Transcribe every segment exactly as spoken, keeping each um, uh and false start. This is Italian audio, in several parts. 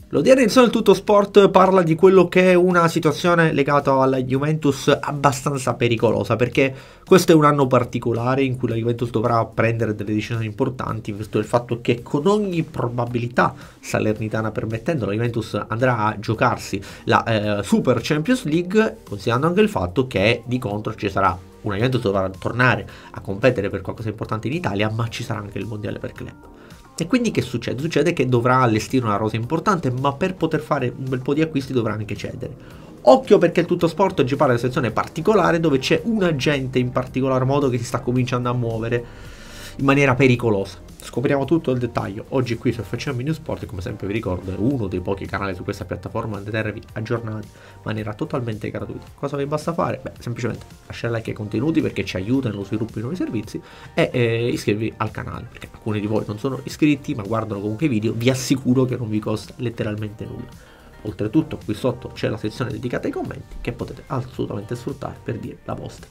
L'odierna edizione del Tutto Sport parla di quello che è una situazione legata alla Juventus abbastanza pericolosa, perché questo è un anno particolare in cui la Juventus dovrà prendere delle decisioni importanti, visto il fatto che con ogni probabilità, salernitana permettendo, la Juventus andrà a giocarsi la eh, Super Champions League, considerando anche il fatto che di contro ci sarà una Juventus che dovrà tornare a competere per qualcosa di importante in Italia, ma ci sarà anche il mondiale per club. E quindi che succede? Succede che dovrà allestire una rosa importante, ma per poter fare un bel po' di acquisti dovrà anche cedere. Occhio, perché il Tutto Sport oggi parla di una sezione particolare dove c'è un agente in particolar modo che si sta cominciando a muovere in maniera pericolosa. Scopriamo tutto il dettaglio oggi qui su F C M News Sport, e come sempre vi ricordo è uno dei pochi canali su questa piattaforma da tenervi aggiornati in maniera totalmente gratuita. Cosa vi basta fare? Beh, semplicemente lasciare like ai contenuti perché ci aiuta nello sviluppo di nuovi servizi, e eh, iscrivervi al canale, perché alcuni di voi non sono iscritti ma guardano comunque i video. Vi assicuro che non vi costa letteralmente nulla. Oltretutto qui sotto c'è la sezione dedicata ai commenti che potete assolutamente sfruttare per dire la vostra.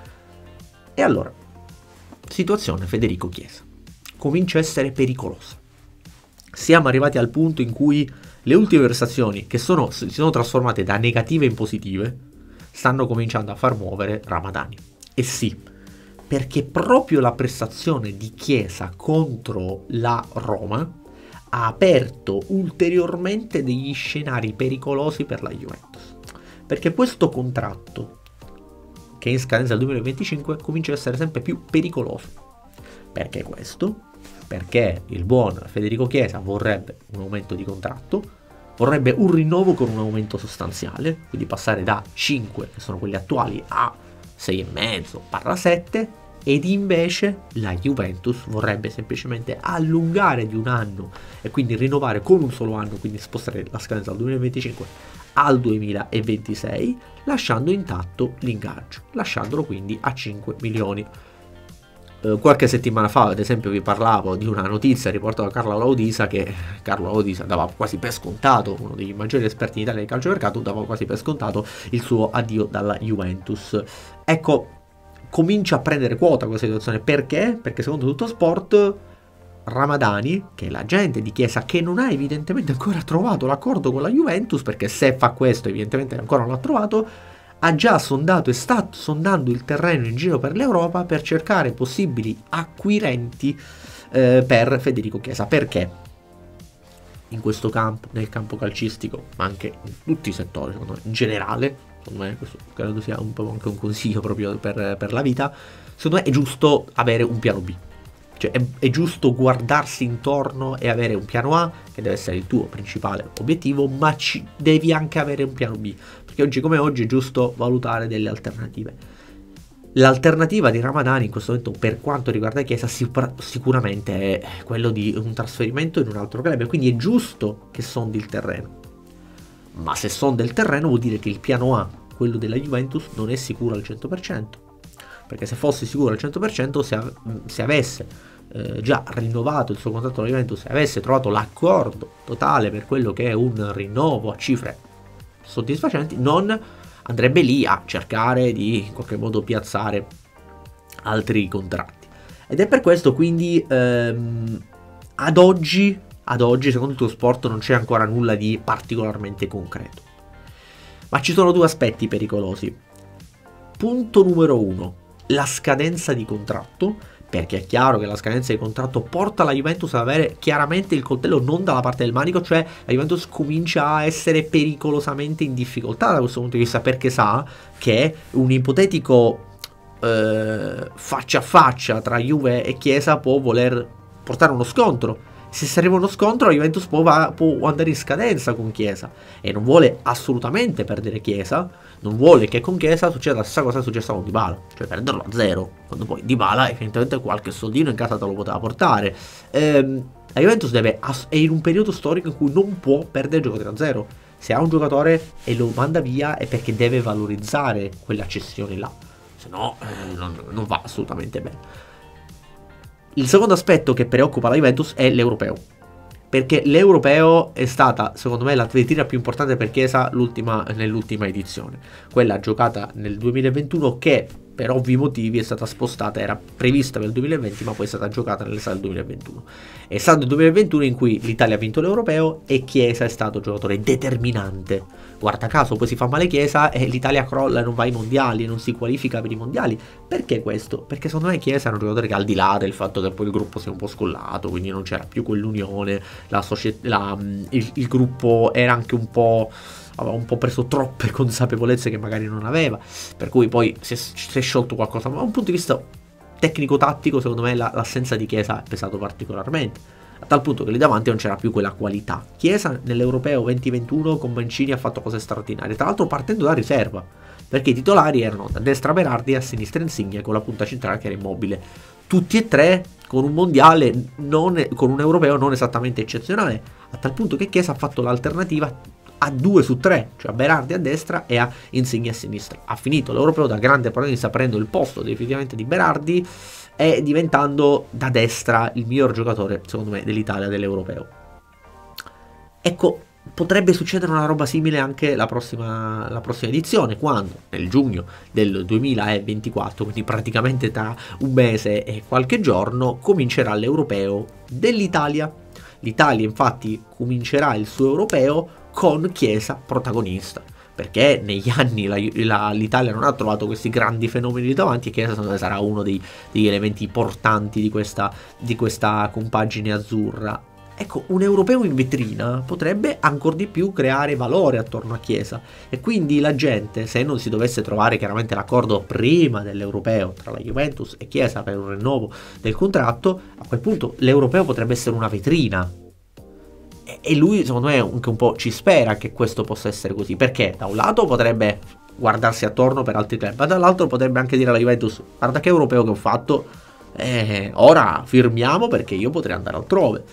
E allora, situazione Federico Chiesa comincia a essere pericolosa. Siamo arrivati al punto in cui le ultime prestazioni, che sono, si sono trasformate da negative in positive, stanno cominciando a far muovere Ramadani. E sì, perché proprio la prestazione di Chiesa contro la Roma ha aperto ulteriormente degli scenari pericolosi per la Juventus. Perché questo contratto, che è in scadenza del duemilaventicinque, comincia a essere sempre più pericoloso. Perché questo? Perché il buon Federico Chiesa vorrebbe un aumento di contratto, vorrebbe un rinnovo con un aumento sostanziale, quindi passare da cinque, che sono quelli attuali, a sei e mezzo barra sette, ed invece la Juventus vorrebbe semplicemente allungare di un anno e quindi rinnovare con un solo anno, quindi spostare la scadenza dal duemilaventicinque al duemilaventisei, lasciando intatto l'ingaggio, lasciandolo quindi a cinque milioni. Qualche settimana fa, ad esempio, vi parlavo di una notizia riportata da Carlo Laudisa, che Carlo Laudisa dava quasi per scontato, uno dei maggiori esperti in Italia di calciomercato, dava quasi per scontato il suo addio dalla Juventus. Ecco, comincia a prendere quota questa situazione. Perché? Perché secondo Tutto Sport Ramadani, che è l'agente di Chiesa, che non ha evidentemente ancora trovato l'accordo con la Juventus, perché se fa questo evidentemente ancora non l'ha trovato, ha già sondato e sta sondando il terreno in giro per l'Europa per cercare possibili acquirenti eh, per Federico Chiesa. Perché? In questo campo, nel campo calcistico, ma anche in tutti i settori, secondo me, in generale, secondo me questo credo sia un po' anche un consiglio proprio per, per la vita, secondo me è giusto avere un piano B. Cioè è, è giusto guardarsi intorno e avere un piano A, che deve essere il tuo principale obiettivo, ma ci devi anche avere un piano B, perché oggi come oggi è giusto valutare delle alternative. L'alternativa di Ramadani in questo momento, per quanto riguarda Chiesa, sicuramente è quello di un trasferimento in un altro club, quindi è giusto che sondi il terreno. Ma se sonda il terreno vuol dire che il piano A, quello della Juventus, non è sicuro al cento per cento. Perché se fosse sicuro al cento per cento, se, av se avesse eh, già rinnovato il suo contratto alla Juventus, se avesse trovato l'accordo totale per quello che è un rinnovo a cifre soddisfacenti, non andrebbe lì a cercare di in qualche modo piazzare altri contratti. Ed è per questo quindi ehm, ad oggi, ad oggi secondo il Tutto Sport non c'è ancora nulla di particolarmente concreto. Ma ci sono due aspetti pericolosi. Punto numero uno, la scadenza di contratto, perché è chiaro che la scadenza di contratto porta la Juventus ad avere chiaramente il coltello non dalla parte del manico, cioè la Juventus comincia a essere pericolosamente in difficoltà da questo punto di vista, perché sa che un ipotetico eh, faccia a faccia tra Juve e Chiesa può voler portare uno scontro. Se si arriva a uno scontro, la Juventus può, va, può andare in scadenza con Chiesa e non vuole assolutamente perdere Chiesa, non vuole che con Chiesa succeda la stessa cosa che è successa con Dybala, cioè perderlo a zero, quando poi Dybala evidentemente qualche soldino in casa te lo poteva portare. Ehm, la Juventus deve, è in un periodo storico in cui non può perdere giocatori a zero. Se ha un giocatore e lo manda via è perché deve valorizzare quella cessione là, se no eh, non, non va assolutamente bene. Il secondo aspetto che preoccupa la Juventus è l'europeo, perché l'europeo è stata secondo me la vetrina più importante per Chiesa nell'ultima edizione, quella giocata nel duemilaventuno, che per ovvi motivi è stata spostata, era prevista per il duemilaventi ma poi è stata giocata nell'estate del duemilaventuno. È stato il duemilaventuno in cui l'Italia ha vinto l'Europeo e Chiesa è stato un giocatore determinante. Guarda caso poi si fa male Chiesa e l'Italia crolla e non va ai mondiali e non si qualifica per i mondiali. Perché questo? Perché secondo me Chiesa era un giocatore che, al di là del fatto che poi il gruppo si è un po' scollato, quindi non c'era più quell'unione, la società, la, il, il gruppo era anche un po', aveva un po' preso troppe consapevolezze che magari non aveva, per cui poi si è, si è sciolto qualcosa. Ma da un punto di vista tecnico-tattico, secondo me la, l'assenza di Chiesa è pesato particolarmente, a tal punto che lì davanti non c'era più quella qualità. Chiesa nell'Europeo duemilaventuno con Mancini ha fatto cose straordinarie, tra l'altro partendo da riserva, perché i titolari erano da destra Berardi e a sinistra Insigne, con la punta centrale che era Immobile, tutti e tre con un mondiale, non, con un europeo non esattamente eccezionale, a tal punto che Chiesa ha fatto l'alternativa a due su tre, cioè a Berardi a destra e a Insigne a sinistra. Ha finito l'europeo da grande protagonista, prendendo il posto definitivamente di Berardi e diventando da destra il miglior giocatore, secondo me, dell'Italia dell'europeo. Ecco, potrebbe succedere una roba simile anche la prossima, la prossima edizione, quando nel giugno del duemilaventiquattro, quindi praticamente tra un mese e qualche giorno, comincerà l'europeo dell'Italia. L'Italia infatti comincerà il suo europeo con Chiesa protagonista, perché negli anni la, la, l'Italia non ha trovato questi grandi fenomeni lì davanti, e Chiesa secondo me sarà uno dei, degli elementi portanti di questa, di questa compagine azzurra. Ecco, un europeo in vetrina potrebbe ancora di più creare valore attorno a Chiesa, e quindi la gente, se non si dovesse trovare chiaramente l'accordo prima dell'europeo tra la Juventus e Chiesa per un rinnovo del contratto, a quel punto l'europeo potrebbe essere una vetrina. E lui secondo me anche un po' ci spera che questo possa essere così, perché da un lato potrebbe guardarsi attorno per altri club, ma dall'altro potrebbe anche dire alla Juventus: guarda che europeo che ho fatto, eh, ora firmiamo perché io potrei andare altrove.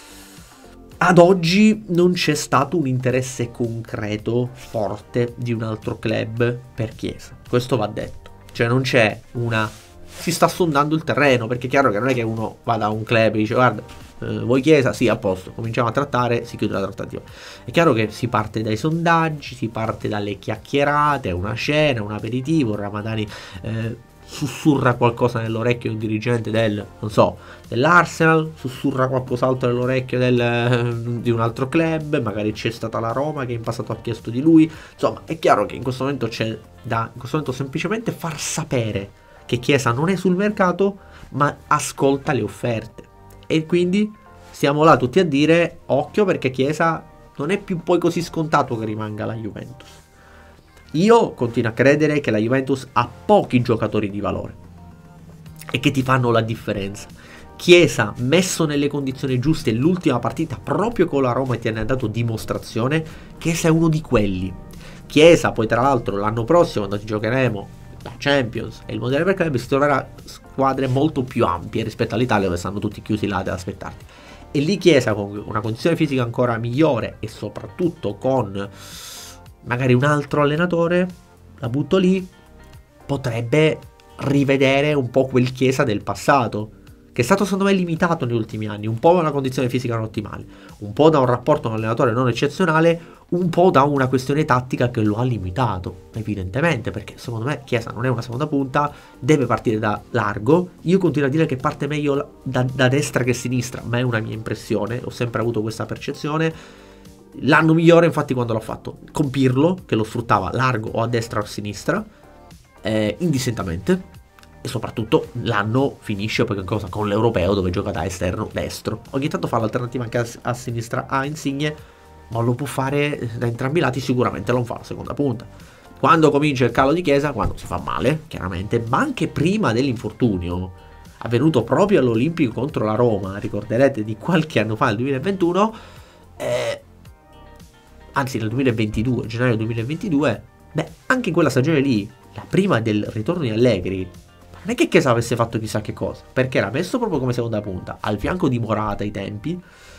Ad oggi non c'è stato un interesse concreto forte di un altro club per Chiesa, questo va detto, cioè non c'è una... si sta sondando il terreno, perché è chiaro che non è che uno va da un club e dice: guarda, eh, vuoi Chiesa? Sì, a posto, cominciamo a trattare, si chiude la trattativa. È chiaro che si parte dai sondaggi, si parte dalle chiacchierate, una cena, un aperitivo. Ramadani eh, sussurra qualcosa nell'orecchio di un dirigente del, non so, dell'Arsenal, sussurra qualcos'altro nell'orecchio del, di un altro club, magari c'è stata la Roma che in passato ha chiesto di lui. Insomma, è chiaro che in questo momento c'è da, in questo momento semplicemente far sapere che Chiesa non è sul mercato, ma ascolta le offerte. E quindi stiamo là tutti a dire: occhio, perché Chiesa non è più poi così scontato che rimanga la Juventus. Io continuo a credere che la Juventus ha pochi giocatori di valore e che ti fanno la differenza. Chiesa, messo nelle condizioni giuste, l'ultima partita proprio con la Roma, ti ne ha dato dimostrazione. Chiesa è uno di quelli. Chiesa poi tra l'altro l'anno prossimo, quando ci giocheremo la Champions e il Mondiale per Club, si troverà squadre molto più ampie rispetto all'Italia, dove stanno tutti chiusi là ad aspettarti. E lì Chiesa, con una condizione fisica ancora migliore e soprattutto con magari un altro allenatore, la butto lì, potrebbe rivedere un po' quel Chiesa del passato, che è stato secondo me limitato negli ultimi anni, un po' da una condizione fisica non ottimale, un po' da un rapporto con un allenatore non eccezionale, un po' da una questione tattica che lo ha limitato, evidentemente, perché secondo me Chiesa non è una seconda punta, deve partire da largo. Io continuo a dire che parte meglio da, da destra che sinistra, ma è una mia impressione, ho sempre avuto questa percezione. L'anno migliore infatti quando l'ho fatto con Pirlo, che lo sfruttava largo o a destra o a sinistra, eh, indistintamente. E soprattutto l'anno finisce poi cosa? Con l'europeo, dove gioca da esterno destro. Ogni tanto fa l'alternativa anche a, a sinistra a Insigne, ma lo può fare da entrambi i lati, sicuramente non fa la seconda punta. Quando comincia il calo di Chiesa, quando si fa male, chiaramente, ma anche prima dell'infortunio avvenuto proprio all'Olimpico contro la Roma, ricorderete, di qualche anno fa, il duemilaventuno, eh, anzi nel duemilaventidue, gennaio duemilaventidue, beh, anche in quella stagione lì, la prima del ritorno di Allegri, non è che Chiesa avesse fatto chissà che cosa, perché era messo proprio come seconda punta, al fianco di Morata ai tempi,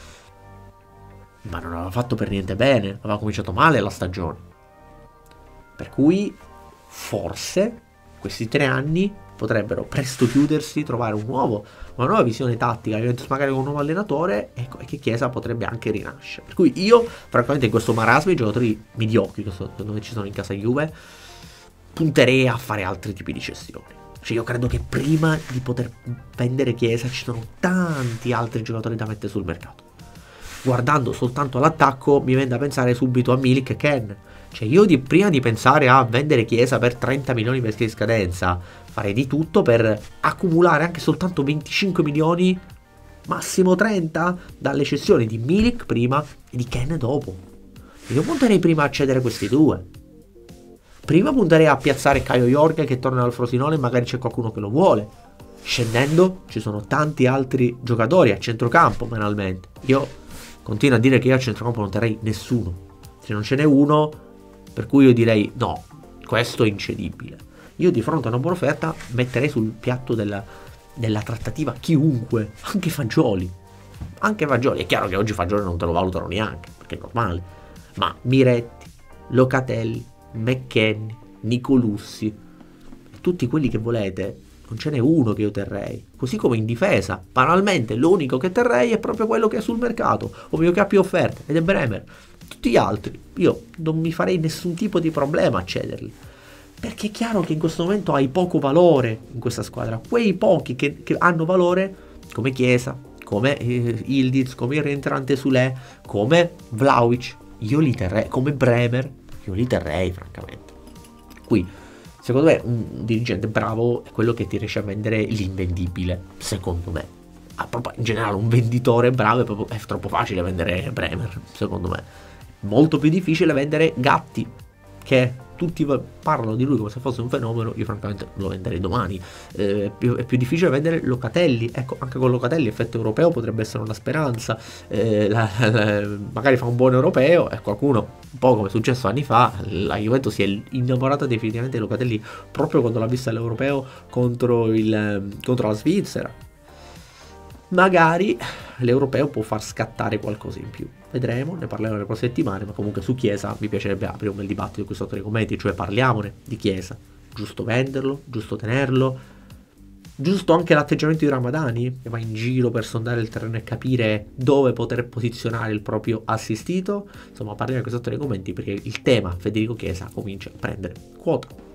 ma non aveva fatto per niente bene, aveva cominciato male la stagione. Per cui forse questi tre anni potrebbero presto chiudersi, trovare un nuovo, una nuova visione tattica, magari con un nuovo allenatore, ecco, e che Chiesa potrebbe anche rinascere. Per cui io, francamente, in questo marasma i giocatori mediocri che secondo me ci sono in casa Juve, punterei a fare altri tipi di cessioni. Cioè io credo che prima di poter vendere Chiesa ci sono tanti altri giocatori da mettere sul mercato. Guardando soltanto all'attacco mi viene da pensare subito a Milik e Ken. Cioè io di, prima di pensare a vendere Chiesa per trenta milioni per di scadenza, farei di tutto per accumulare anche soltanto venticinque milioni, massimo trenta, dalle cessioni di Milik prima e di Ken dopo. Io punterei prima a cedere questi due. Prima punterei a piazzare Caio Jorge che torna dal Frosinone e magari c'è qualcuno che lo vuole. Scendendo ci sono tanti altri giocatori a centrocampo banalmente. Io continuo a dire che io a centrocampo non terrei nessuno. Se non ce n'è uno, per cui io direi no, questo è incedibile. Io di fronte a una buona offerta metterei sul piatto della, della trattativa chiunque, anche Fagioli. Anche Fagioli, è chiaro che oggi Fagioli non te lo valutano neanche, perché è normale. Ma Miretti, Locatelli, McKennie, Nicolussi, tutti quelli che volete, non ce n'è uno che io terrei. Così come in difesa, banalmente l'unico che terrei è proprio quello che è sul mercato, ovvero che ha più offerte, ed è Bremer. Tutti gli altri io non mi farei nessun tipo di problema a cederli, perché è chiaro che in questo momento hai poco valore in questa squadra. Quei pochi che, che hanno valore, come Chiesa, come eh, Yildiz, come il rientrante Sule, come Vlahovic, io li terrei, come Bremer, io li terrei francamente. Qui secondo me un dirigente bravo è quello che ti riesce a vendere l'invendibile, secondo me. Ah, proprio in generale un venditore bravo è, proprio, è troppo facile vendere Bremer, secondo me. Molto più difficile vendere Gatti, che tutti parlano di lui come se fosse un fenomeno. Io francamente lo venderei domani. Eh, è, più, è più difficile vendere Locatelli. Ecco, anche con Locatelli effetto europeo potrebbe essere una speranza. Eh, la, la, magari fa un buon europeo e qualcuno, un po' come è successo anni fa, la Juventus si è innamorata definitivamente di Locatelli proprio quando l'ha vista all'europeo contro, il, contro la Svizzera. Magari l'europeo può far scattare qualcosa in più. Vedremo, ne parleremo nelle prossime settimane, ma comunque su Chiesa mi piacerebbe aprire un bel dibattito qui sotto nei commenti, cioè parliamone di Chiesa. Giusto venderlo, giusto tenerlo, giusto anche l'atteggiamento di Ramadani, che va in giro per sondare il terreno e capire dove poter posizionare il proprio assistito. Insomma, parliamo qui sotto nei commenti perché il tema Federico Chiesa comincia a prendere quota.